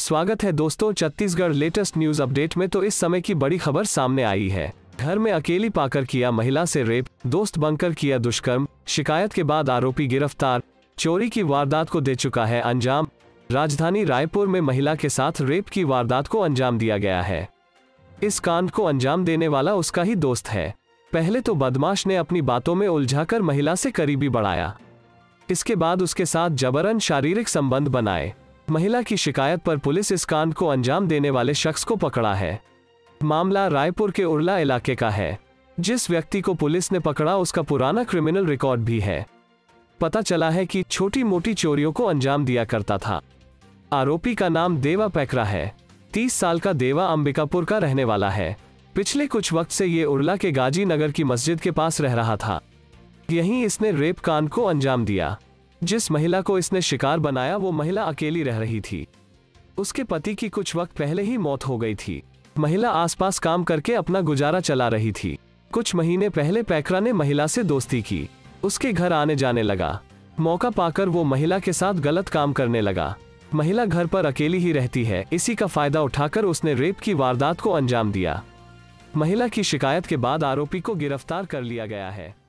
स्वागत है दोस्तों छत्तीसगढ़ लेटेस्ट न्यूज अपडेट में। तो इस समय की बड़ी खबर सामने आई है। घर में अकेली पाकर किया महिला से रेप, दोस्त बनकर किया दुष्कर्म, शिकायत के बाद आरोपी गिरफ्तार, चोरी की वारदात को दे चुका है अंजाम। राजधानी रायपुर में महिला के साथ रेप की वारदात को अंजाम दिया गया है। इस कांड को अंजाम देने वाला उसका ही दोस्त है। पहले तो बदमाश ने अपनी बातों में उलझाकर महिला से करीबी बढ़ाया, इसके बाद उसके साथ जबरन शारीरिक संबंध बनाए। महिला की शिकायत पर पुलिस इस कांड को अंजाम देने वाले शख्स को पकड़ा है। मामला रायपुर के उरला इलाके का है। जिस व्यक्ति को पुलिस ने पकड़ा उसका पुराना क्रिमिनल रिकॉर्ड भी है। पता चला है कि छोटी मोटी चोरियों को अंजाम दिया करता था। आरोपी का नाम देवा पैकरा है। 30 साल का देवा अंबिकापुर का रहने वाला है। पिछले कुछ वक्त से ये उरला के गाजी नगर की मस्जिद के पास रह रहा था। यहीं इसने रेप कांड को अंजाम दिया। जिस महिला को इसने शिकार बनाया वो महिला अकेली रह रही थी। उसके पति की कुछ वक्त पहले ही मौत हो गई थी। महिला आसपास काम करके अपना गुजारा चला रही थी। कुछ महीने पहले पैकरा ने महिला से दोस्ती की, उसके घर आने जाने लगा। मौका पाकर वो महिला के साथ गलत काम करने लगा। महिला घर पर अकेली ही रहती है, इसी का फायदा उठाकर उसने रेप की वारदात को अंजाम दिया। महिला की शिकायत के बाद आरोपी को गिरफ्तार कर लिया गया है।